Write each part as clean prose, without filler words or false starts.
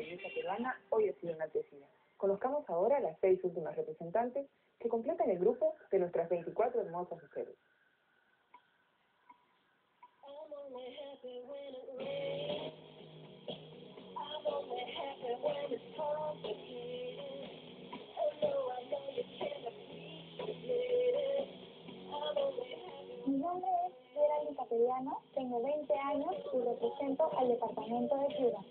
belleza peruana hoy ha sido enaltecida. Conozcamos ahora las 6 últimas representantes que completan el grupo de nuestras 24 hermosas mujeres. Mi nombre es Geraldine Capellano, tengo 20 años y represento al departamento de Piura.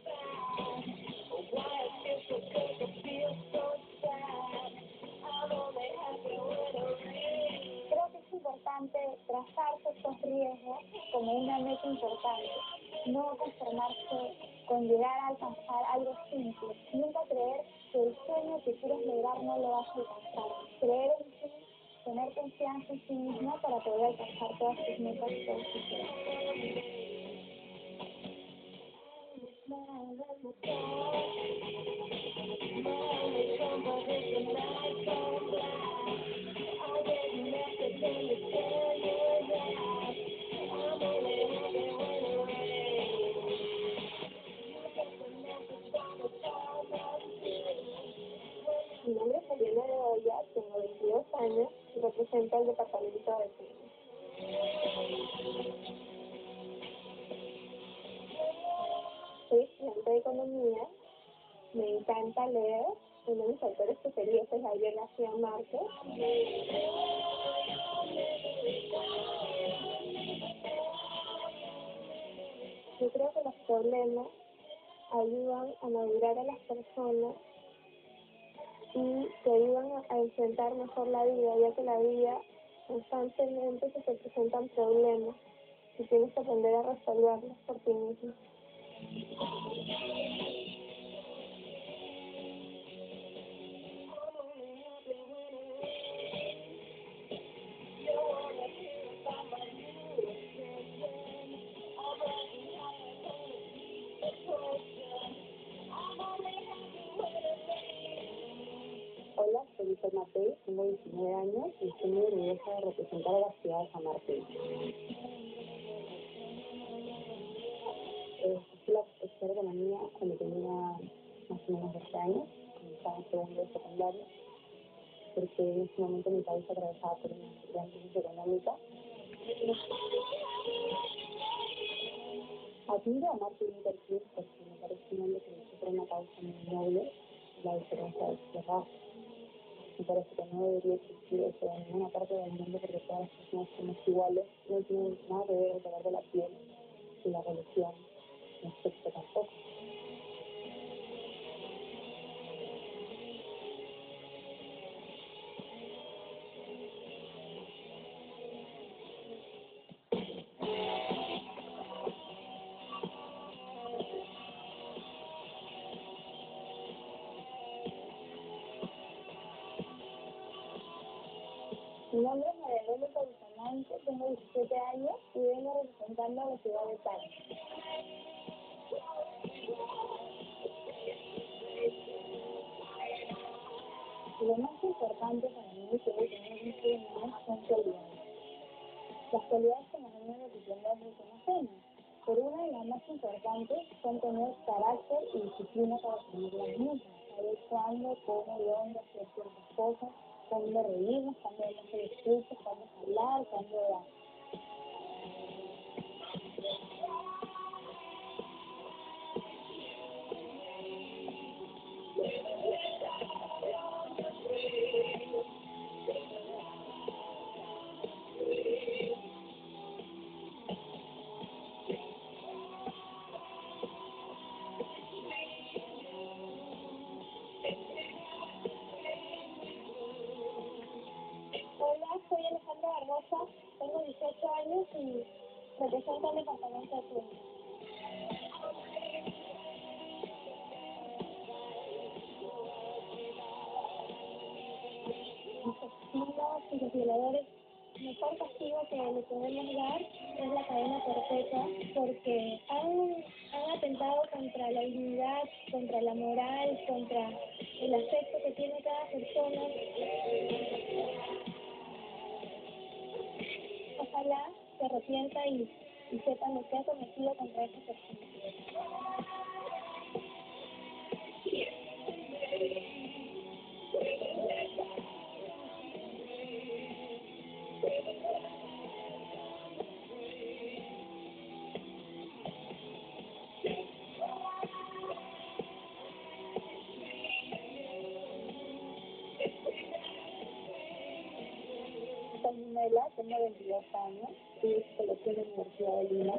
Creo que es importante trazarse estos riesgos como una meta importante, no conformarse con llegar a alcanzar algo simple, nunca creer que el sueño que quieres lograr no lo vas a alcanzar, creer en ti, tener confianza en sí mismo para poder alcanzar todas tus metas y todos tus sueños. Mi nombre es Mariana de Olla, tengo 22 años y represento al departamento de cine. Soy estudiante de economía, me encanta leer, uno de mis autores preferidos es Gabriel García Márquez. Yo creo que los problemas ayudan a madurar a las personas y te ayudan a enfrentar mejor la vida, ya que la vida constantemente se te presentan problemas y tienes que aprender a resolverlos por ti mismo. Hola, soy Víctor Matei, tengo 19 años y estoy muy orgullosa de representar a la ciudad de San Martín. Fui la profesora de economía cuando tenía más o menos 12 años, cuando estaba en segundo de secundaria, porque en ese momento mi país atravesaba por una gran crisis económica. Admiro a Martin Luther King porque me parece un hombre que luchó por una causa muy noble, la diferencia de raza. Me parece que no debería existir eso en ninguna parte del mundo porque todas las personas somos iguales, no tienen nada que ver el color de la piel y la religión, no sexo tampoco. Mi nombre es María López Bustamante, tengo 17 años y vengo representando a la ciudad de Cali. Lo más importante para mí es que tener un sueño son cualidades. Las cualidades que nos van a representar son sueños. Por una de las más importantes son tener carácter y disciplina para cumplir las metas, saber cuándo, cómo y dónde hacer ciertas cosas, cuándo reírnos, cuándo no hacer discursos, cuándo hablar, cuándo dar. Hola, soy Alejandra Barbosa, tengo 18 años y represento al departamento de Piura. Los violadores, el mejor castigo que le podemos dar es la cadena perpetua porque han atentado contra la dignidad, contra la moral, contra el aspecto que tiene cada persona. Ojalá se arrepienta y sepa lo que ha cometido contra esa persona. Mela tiene 22 años y es psicología en la Universidad de Lima.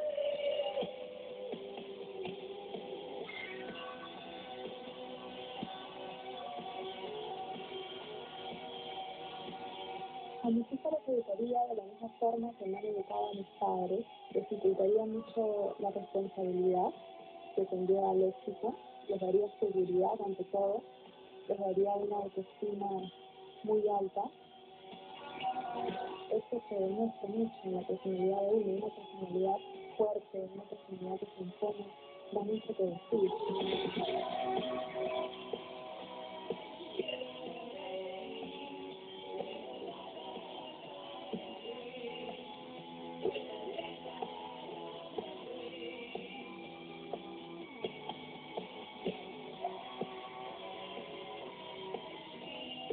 A mis hijos los educaría de la misma forma que me han educado a mis padres, dificultaría mucho la responsabilidad que conlleva el éxito, les daría seguridad ante todo, les daría una autoestima muy alta. Esto se demuestra mucho en la personalidad de uno, una personalidad fuerte, una personalidad que se impone, da mucho que decir.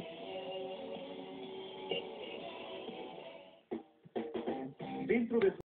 Dentro de